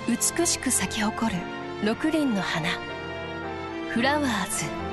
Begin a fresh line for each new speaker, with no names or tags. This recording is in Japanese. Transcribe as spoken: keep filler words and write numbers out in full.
美しく咲き誇る六輪の花フラワーズ。